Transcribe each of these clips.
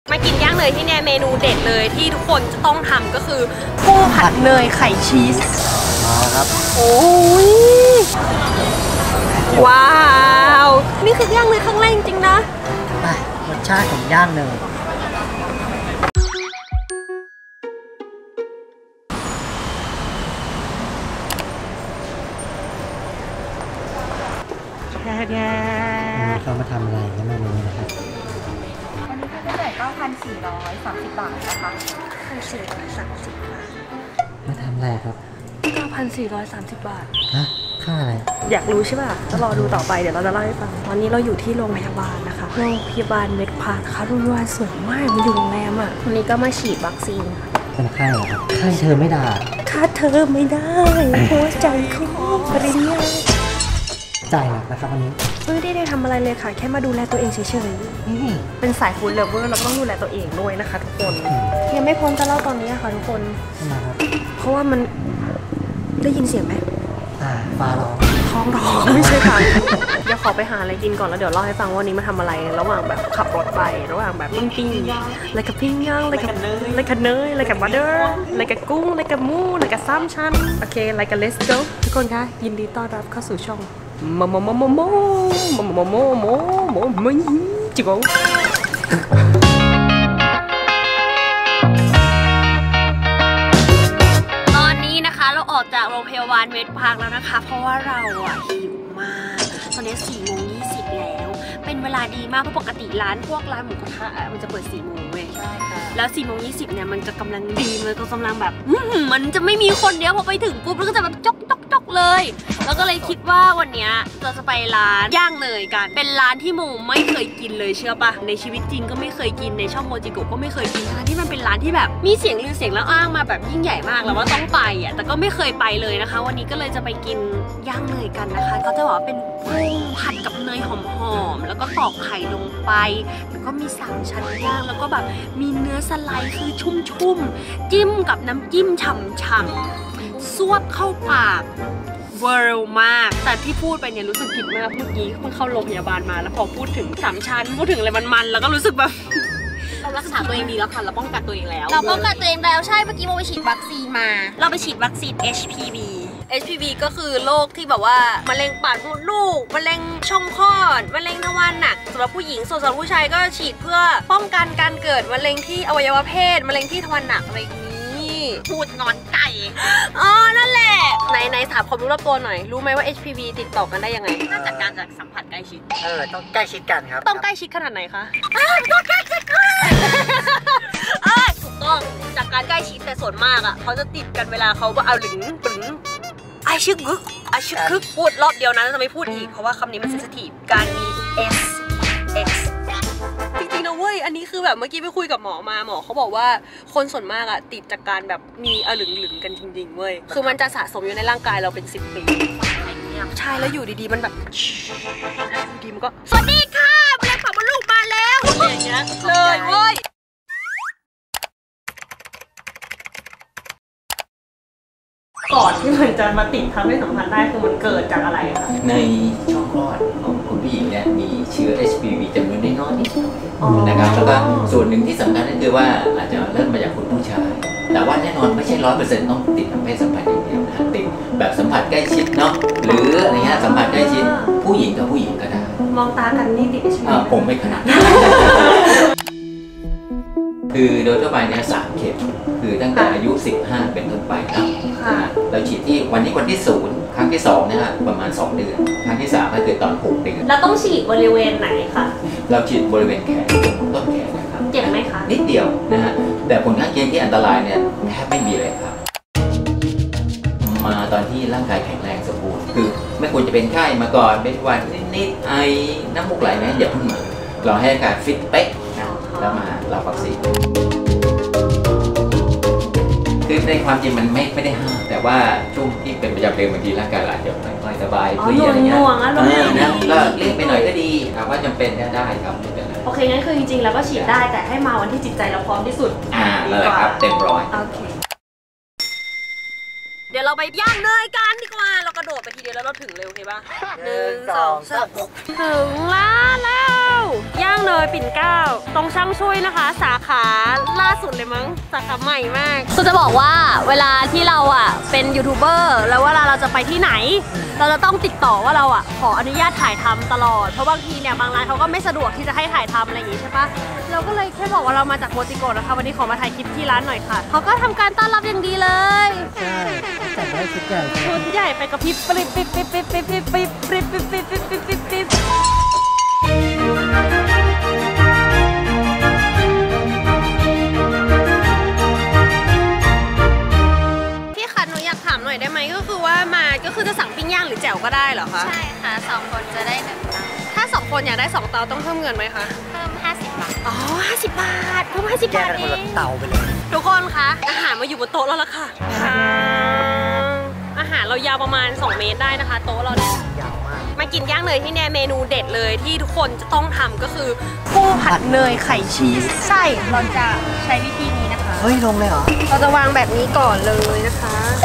มากินย่างเนยที่เนี่ยเมนูเด็ดเลยที่ทุกคนจะต้องทำก็คือกุ้งผัดเนยไข่ชีสมาครับโอ้ยว้าวนี่คือย่างเนยครั้งแรกจริงๆนะรสชาติของย่างเนยเขามาทำอะไรกันไม่รู้นะครับวันนี้ค่าใช้จ่าย 9,430 บาทนะคะ 1,430 บาทมาทำอะไรครับ 9,430 บาทฮะค่าอะไรอยากรู้ใช่ป่ะจะรอดูต่อไปเดี๋ยวเราจะเล่าให้ฟังตอนนี้เราอยู่ที่โรงพยาบาลนะคะโรงพยาบาลเมดพาร์คค่ะโรงพยาบาลสวยมากมันอยู่โรงแรมอ่ะวันนี้ก็มาฉีดวัคซีนเป็นไข้เหรอครับไข้เธอไม่ได้ค่าเธอไม่ได้เพราะใจเขาปริญญาจ่ายหนักนะครับวันนี้ไม่ได้ทำอะไรเลยค่ะแค่มาดูแลตัวเองเฉยๆเป็นสายฟู้ดเลเวอร์เราต้องดูแลตัวเองด้วยนะคะทุกคนยังไม่พ้นจะเล่าตอนนี้ค่ะทุกคนเพราะว่ามันได้ยินเสียงไหมฟ้าร้องท้องร้องไม่ใช่ค่ะเดี๋ยวขอไปหาอะไรกินก่อนแล้วเดี๋ยวเล่าให้ฟังว่านี้มาทำอะไรระหว่างแบบขับรถไประหว่างแบบปิ้งอะไรกับปิ้งย่างอะไรกับเนยอะไรกับบัตเตอร์อะไรกับกุ้งอะไรกับหมูอะไรกับซ้ำชั้นโอเคอะไรกับ let's go ทุกคนคะยินดีต้อนรับเข้าสู่ช่องโมจิโกตอนนี้นะคะเราออกจากโรงพยาบาลเมดพาร์คแล้วนะคะเพราะว่าเราอะหิวมากตอนนี้4:20แล้วเป็นเวลาดีมากเพราะปกติร้านพวกร้านหมูกระทะมันจะเปิด4 โมงเว้ยใช่ค่ะแล้ว4:20เนี่ยมันจะกำลังดีมันก็กำลังแบบมันจะไม่มีคนเดียวพอไปถึงปุ๊บแล้วก็จะแบบจกเลยแล้วก็เลยคิดว่าวันนี้เราจะไปร้านย่างเนยกันเป็นร้านที่โมไม่เคยกินเลยเชื่อปะในชีวิตจริงก็ไม่เคยกินในช่องโมจิโกะก็ไม่เคยกินที่มันเป็นร้านที่แบบมีเสียงลือเสียงแล้วอ้างมาแบบยิ่งใหญ่มากแล้วว่าต้องไปอ่ะแต่ก็ไม่เคยไปเลยนะคะวันนี้ก็เลยจะไปกินย่างเนยกันนะคะเขาจะบอกว่าเป็นกุ้งผัดกับเนยหอมๆแล้วก็ตอกไข่ลงไปแล้วก็มี3 ชั้นย่างแล้วก็แบบมีเนื้อสไลด์คือชุ่มๆจิ้มกับน้ำจิ้มฉ่ำๆซวบเข้าปากเวิร์ลมากแต่ที่พูดไปเนี่ยรู้สึกผิดมากเมื่อกี้เพิ่งเข้าโรงพยาบาลมาแล้วพอพูดถึง3 ชั้นพูดถึงอะไรมันๆแล้วก็รู้สึกแบบเรารักษาตัวเองดีแล้วค่ะเราป้องกันตัวเองแล้วเราป้องกันตัวเองแล้วใช่เมื่อกี้โมไปฉีดวัคซีนมาเราไปฉีดวัคซีน HPV ก็คือโรคที่แบบว่ามะเร็งปากมดลูกมะเร็งช่องคลอดมะเร็งทวารหนักสำหรับผู้หญิงส่วนสำหรับผู้ชายก็ฉีดเพื่อป้องกันการเกิดมะเร็งที่อวัยวะเพศมะเร็งที่ทวารหนักอะไรพูดนอนไก่นั่นแหละในถามความรู้รอบตัวหน่อยรู้ไหมว่า HPV ติดต่อกันได้ยังไงน่าจากการจากสัมผัสใกล้ชิดต้องใกล้ชิดกันครับต้องใกล้ชิดขนาดไหนคะต้องใกล้ชิดถูกต้องจากการใกล้ชิดแต่ส่วนมากอ่ะเขาจะติดกันเวลาเขาเอาหลึงไอชึกพูดรอบเดียวนะจะไม่พูดอีกเพราะว่าคำนี้มันเซนซิทีฟการมี SXจริงๆนะเว้ยอันนี้คือแบบเมื่อกี้ไปคุยกับหมอมาหมอเขาบอกว่าคนส่วนมากอะติดจากการแบบมีหลึงกันจริงๆเว้ยคือมันจะสะสมอยู่ในร่างกายเราเป็น10 ปีใช่แล้วอยู่ดีๆมันแบบดีมันก็สวัสดีค่ะมะเร็งปากมดลูกมาแล้วอย่างเงี้ยเลยเว้ยก่อนที่มันจะมาติดทำให้สัมพันธ์ได้คือมันเกิดจากอะไรคะในช่องคลอดของคุณผู้หญิงเนี่ยมีเชื้อ HPV จำนวนน้อยนิดนะครับแล้วก็ส่วนหนึ่งที่สำคัญก็คือว่าอาจจะเริ่มมาจากคุณผู้ชายแต่ว่าแน่นอนไม่ใช่100%ต้องติดทางเพศสัมพันธ์อย่างเดียวนะติดแบบสัมผัสใกล้ชิดเนาะหรืออะไรเงี้ยสัมผัสใกล้ชิดผู้หญิงกับผู้หญิงก็ได้มองตากันนี่ติด HPV ผมไม่ขนาดคือโดยทั่วไปเนี่ย3 เข็มคือตั้งแต่อายุ15เป็นต้นไปนะเราฉีดที่วันที่0ครั้งที่2เนี่ยประมาณ2 เดือนครั้งที่3ก็คือตอน6 เดือนแล้วต้องฉีดบริเวณไหนคะเราฉีดบริเวณแขนต้นแขนนะครับเจ็บไหมคะนิดเดียวนะฮะแต่ผลข้างเคียงที่อันตรายเนี่ยแทบไม่มีเลยครับมาตอนที่ร่างกายแข็งแรงสมบูรณ์คือไม่ควรจะเป็นไข้มาก่อนเป็นหวัดนิดๆไอน้ำมูกไหลนะอย่าเพิ่งมาเราให้อากาศฟิตเป๊ะแล้วมารับวัคซีนคือในความจริงมันไม่ได้ห้ามแต่ว่าช่วงที่เป็นประจำเดือนบางทีร่างกายอาจจะไม่ค่อยสบายเพลียอะไรเงี้ยก็เลี่ยงไปหน่อยก็ดีว่าจำเป็นได้ครับโอเคงั้นคือจริงๆแล้วก็ฉีดได้แต่ให้มาวันที่จิตใจเราพร้อมที่สุดนั่นแหละครับเต็มร้อยโอเคเดี๋ยวเราไปย่างเนยกันดีกว่าเรากระโดดไปทีเดียวแล้วเราถึงเร็วโอเคป่ะ1 2 3ถึงร้านแล้วย่างเนยปิ่นเกล้าตรงช่างช่วยนะคะ สาขาล่าสุดเลยมั้งสาขาใหม่มากคือจะบอกว่าเวลาที่เราอ่ะเป็นยูทูบเบอร์แล้วเวลาเราจะไปที่ไหน เราจะต้องติดต่อว่าเราอ่ะขออนุญาตถ่ายทำตลอดเพราะบางทีเนี่ยบางร้านเขาก็ไม่สะดวกที่จะให้ถ่ายทำอะไรอย่างงี้ใช่ปะเราก็เลยแค่บอกว่าเรามาจากโมจิโกะนะคะวันนี้ขอมาถ่ายคลิปที่ร้านหน่อยค่ะเขาก็ทำการต้อนรับอย่างดีเลยใช่แต่ได้ชุดใหญ่ชุดใหญ่ไปกับพริบปริบปิบปิบปิบปิบปิบปิบปิบปิบปิบปิบปิบปิบปิบพี่คะหนูอยากถามหน่อยได้ไหมก็คือว่ามาก็คือจะสั่งปิ้งย่างหรือแจ่วก็ได้เหรอคะใช่ค่ะ2 คนจะได้1 เตาถ้า2 คนอยากได้2 เตาต้องเพิ่มเงินไหมคะเพิ่ม50 บาทอ๋อ50 บาทเพิ่ม50 บาทเองเตาไปเลยทุกคนคะอาหารมาอยู่บนโต๊ะแล้วล่ะค่ะอาหารเรายาวประมาณ2 เมตรได้นะคะโต๊ะเราเนี่ยยาวมากมากินย่างเนยที่เนี่ยเมนูเด็ดเลยที่ทุกคนจะต้องทำก็คือกุ้งผัดเนยไข่ชีสใช่เราจะใช้วิธีนี้นะคะเฮ้ยลงเลยเหรอเราจะวางแบบนี้ก่อนเลยนะคะ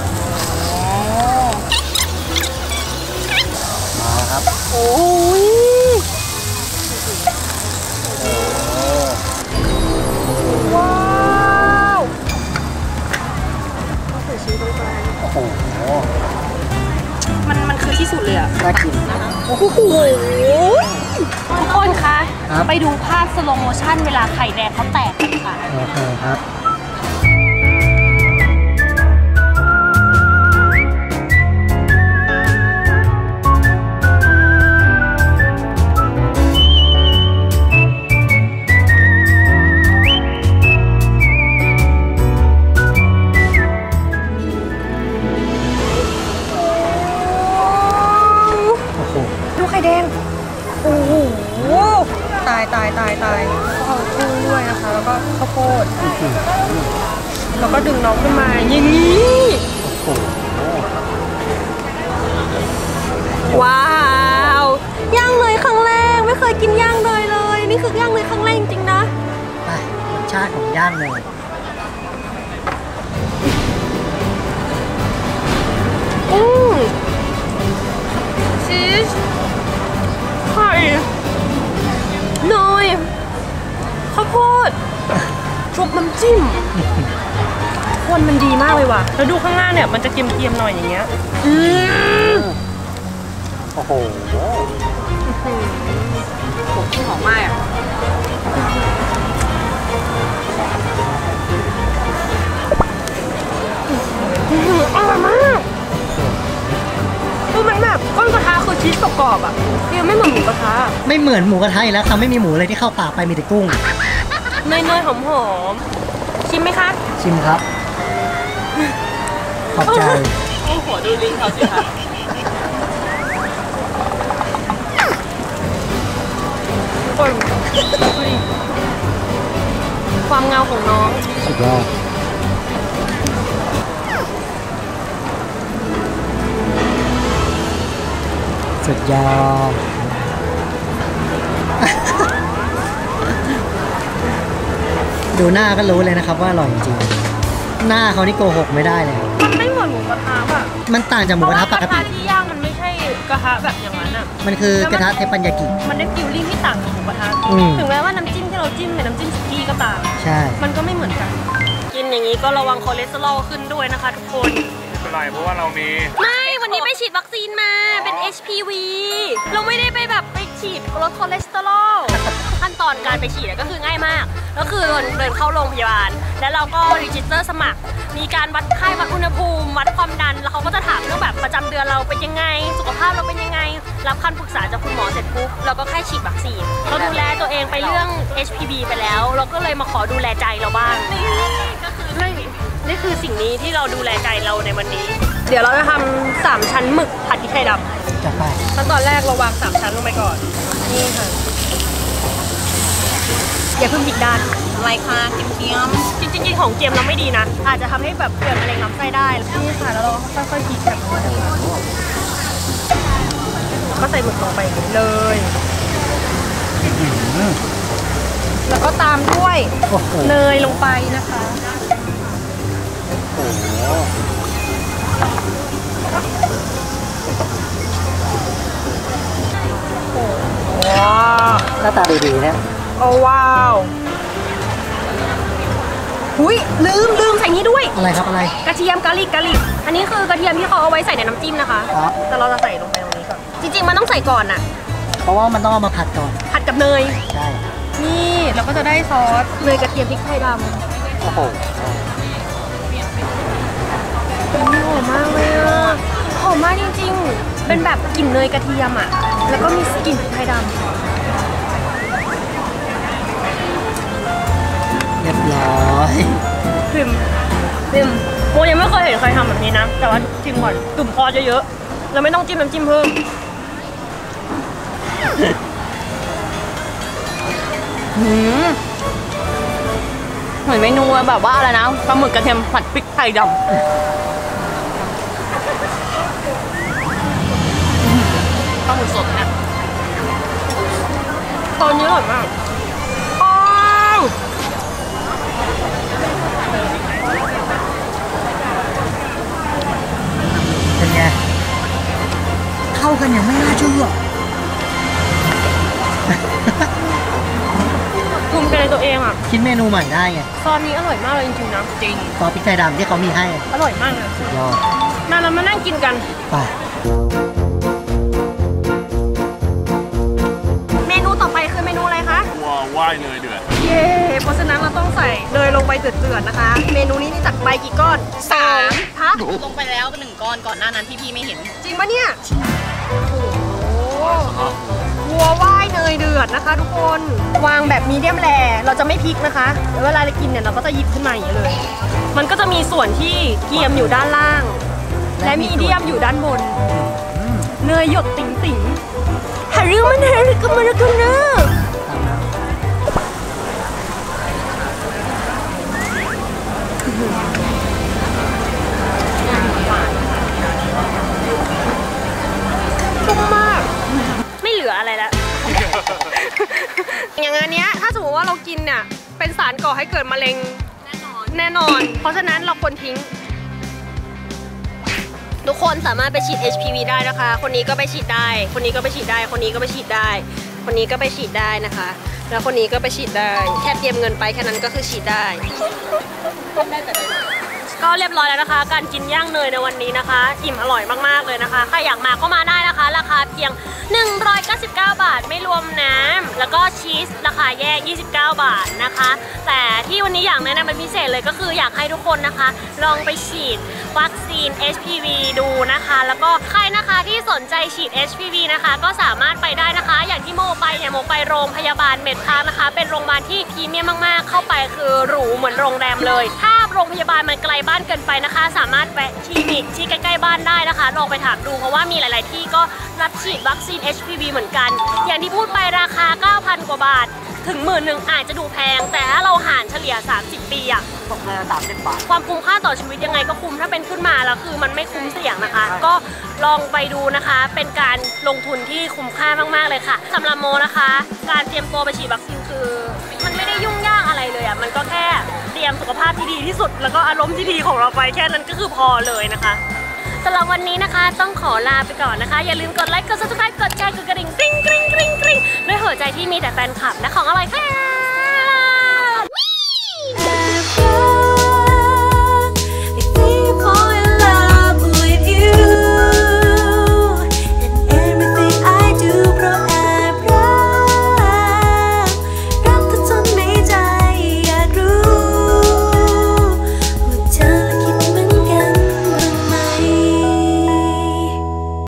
มาครับโอ้ยว้าวต้องใส่ชีสตรงกลางโอ้โหมันคือที่สุดเลยอะน่ากินโอ้โหทุกคนคะครับไปดูภาพสโลโมชั่นเวลาไข่แดงเขาแตกกันค่ะโอเคครับ โอ้โหดูไข่แดง โอ้โห ตายเอากุ้งด้วยนะคะ แล้วก็ข้าวโพด แล้วก็ดึงน้องขึ้นมาอย่างนี้โอ้โหว้าว ย่างเนยครั้งแรก ไม่เคยกินย่างเนยเลย นี่คือย่างเนยครั้งแรกจริงๆนะไปรสชาติของย่างเลยชีสไข่เนยข้าวโพดชุบน้ำจิ้มคนมันดีมากเลยว่ะ แล้วดูข้างหน้าเนี่ยมันจะเกรียมๆหน่อยอย่างเงี้ยโอ้โหหอมมากอ่ะอร่อยมากคือมันแบบก้นกระทะคือชีสกรอบๆอ่ะคือไม่เหมือนหมูกระทะไม่เหมือนหมูกระทะอีกแล้วค่ะไม่มีหมูเลยที่เข้าปากไปมีแต่กุ้งเนยๆหอมๆชิมไหมคะชิมครับ ขอบใจโอ้โหดูลิ้นเขาสิคะความเงาของน้องสุดยอด สุดยอด ดูหน้าก็รู้เลยนะครับว่าอร่อยจริงๆหน้าเขานี่โกหกไม่ได้เลยมันไม่เหมือนหมูกระทะอ่ะมันต่างจากหมูกระทะปกติที่ย่างมันไม่ใช่กระทะแบบอย่างนั้นอ่ะมันคือกระทะเทปปัญญากิมันได้ฟิลลิ่งที่ต่างจากหมูกระทะอืมถึงแม้ว่าน้ำจิ้มที่เราจิ้มเป็นน้ำจิ้มสุกี้ก็ตามใช่มันก็ไม่เหมือนกัน กินอย่างนี้ก็ระวังคอเลสเตอรอลขึ้นด้วยนะคะทุกคนไม่เป็นไรเพราะว่าเรามีไม่วันนี้ไปฉีดวัคซีนมาเป็น HPV เราไม่ได้ไปแบบไปฉีดลดคอเลสเตอรอล ขั้นตอนการไปฉีดก็คือง่ายมาก ก็คือเดินเข้าโรงพยาบาล แล้วเราก็รีจิสเตอร์สมัคร มีการวัดไข้วัดอุณหภูมิวัดความดัน แล้วเขาก็จะถามเรื่องแบบประจำเดือนเราเป็นยังไง สุขภาพเราเป็นยังไง รับคำปรึกษาจากคุณหมอเสร็จปุ๊บเราก็แค่ฉีดวัคซีน เราดูแลตัวเองไปเรื่อง HPV ไปแล้ว เราก็เลยมาขอดูแลใจเราบ้าง นี่คือสิ่งนี้ที่เราดูแลใจเราในวันนี้ เดี๋ยวเราจะทำ3 ชั้นหมึกผัดพริกไทยดำจัดไปขั้นตอนแรกเราวาง3 ชั้นลงไปก่อน นี่ค่ะ อย่าเพิ่งพลิกด้านอะไรคะเทียมจริงๆของเจียมเราไม่ดีนะ อาจจะทำให้แบบเกิดมะเร็งลำไส้ได้ นี่ค่ะ แล้วเราค่อยๆพลิกแบบนี้ก็ใส่หมึกลงไปเลย แล้วก็ตามด้วยโอ้โหเนยลงไปนะคะโอ้โหวหน้าตาดีๆนะโอ้ว้าวหุยลืมใส่นี้ด้วยอะไรครับอะไรกระเทียมกะหรี่อันนี้คือกระเทียมที่เขาเอาไว้ใส่ในน้ำจิ้มนะคะครับแต่เราจะใส่ลงไปตรงนี้ก่อนจริงๆมันต้องใส่ก่อนน่ะเพราะว่ามันต้องเอามาผัดก่อนผัดกับเนยใช่นี่เราก็จะได้ซอสเนยกระเทียมพริกไทยดำโอ้โหหอมมากเลยอ่ะหอมมากจริงๆเป็นแบบกลิ่นเนยกระเทียมอ่ะแล้วก็มีกลิ่นพริกไทยดำเรียบร้อยชิมโมยังไม่เคยเห็นใครทำแบบนี้นะแต่ว่าชิมก่อนตุ่มพอเยอะๆเราไม่ต้องจิ้มน้ำจิ้มเพิ่มเหมือนเมนูแบบว่าอะไรนะปลาหมึกกระเทียมผัดพริกไทยดำปลาหมึกสดนะตอนนี้อร่อยมากเป็นไง เข้ากันอย่างไม่น่าเชื่อภูมิใจในตัวเองอ่ะคิดเมนูใหม่ได้ไงซอสนี้อร่อยมากเลยจริงๆนะจริงซอสพริกไทยดำที่เขามีให้อร่อยมากเลยสุดยอดมาเรามานั่งกินกันไปเมนูต่อไปคือเมนูอะไรคะวัวว่ายเนยเดือดเย้เพราะฉะนั้นเราต้องใส่เนยลงไปเดือดๆนะคะ เมนูนี้นี่จัดไปกี่ก้อน3พักลงไปแล้ว1 ก้อนก่อนหน้านั้นที่พี่ไม่เห็นจริงปะเนี่ย โอ้โหวัวว่ายเนยเดือดนะคะ ทุกคน วางแบบมีเดียมแรเราจะไม่พลิกนะคะแล้วเวลาเรากินเนี่ยเราก็จะหยิบขึ้นมาอย่างนี้เลย มันก็จะมีส่วนที่เกรียมอยู่ด้านล่าง และมีเดียมอยู่ด้านบน เนยหยดติ๋งๆหาเรื่องมันเฮริกมาแล้วกันนะชุ่มมาก ไม่เหลืออะไรแล้ว อย่างอันเนี้ยถ้าสมมติว่าเรากินเนี่ยเป็นสารก่อให้เกิดมะเร็งแน่นอน เพราะฉะนั้นเราควรทิ้ง ทุกคนสามารถไปฉีด HPV ได้นะคะ คนนี้ก็ไปฉีดได้ คนนี้ก็ไปฉีดได้ คนนี้ก็ไปฉีดได้ คนนี้ก็ไปฉีดได้นะคะ แล้วคนนี้ก็ไปฉีดได้ แค่เตรียมเงินไปแค่นั้นก็คือฉีดได้ ก็เรียบร้อยแล้วนะคะ การกินย่างเนยในวันนี้นะคะ อิ่มอร่อยมากๆเลยนะคะใครอยากมาก็มาได้นะคะ ราคาเพียง199 บาทไม่รวมน้ำแล้วก็ชีสราคาแยก29 บาทนะคะ แต่ที่วันนี้อยากแนะนำเป็นพิเศษเลยก็คืออยากให้ทุกคนนะคะ ลองไปฉีดวัคซีน HPV ดูนะคะ แล้วก็ใครนะคะที่สนใจฉีด HPV นะคะก็สามารถไปได้นะคะ อย่างที่โมไปเนี่ยโมไปโรงพยาบาลเมดพาร์คนะคะเป็นโรงพยาบาลที่พรีเมียมมากๆเข้าไปคือหรูเหมือนโรงแรมเลยถ้าโรงพยาบาลมันไกลบ้านเกินไปนะคะสามารถแวะคลินิกที่ใกล้ๆบ้านได้นะคะลองไปถามดูเพราะว่ามีหลายๆที่ก็รับฉีดวัคซีน HPV เหมือนกันอย่างที่พูดไปราคา 9,000 กว่าบาทถึง11,000อาจจะดูแพงแต่ถ้าเราหารเฉลี่ย30 ปีอะตกเลย30 บาทความคุ้มค่าต่อชีวิตยังไงก็คุ้มถ้าเป็นขึ้นมาแล้วคือมันไม่คุ้มเสี่ยงนะคะก็ลองไปดูนะคะเป็นการลงทุนที่คุ้มค่ามากๆเลยค่ะสำหรับโมนะคะการเตรียมตัวไปฉีดวัคซีนคือมันไม่ได้ยุ่งยากอะไรเลยอะมันก็แค่เตรียมสุขภาพที่ดีที่สุดแล้วก็อารมณ์ที่ดีของเราไปแค่นั้นก็คือพอเลยนะคะสำหรับวันนี้นะคะต้องขอลาไปก่อนนะคะอย่าลืมกดไลค์กด subscribe กดแชร์กดกระดิ่งกริ๊งกริ๊งกริ๊งกริ๊งด้วยหัวใจที่มีแต่แฟนคลับและของอร่อยค่ะ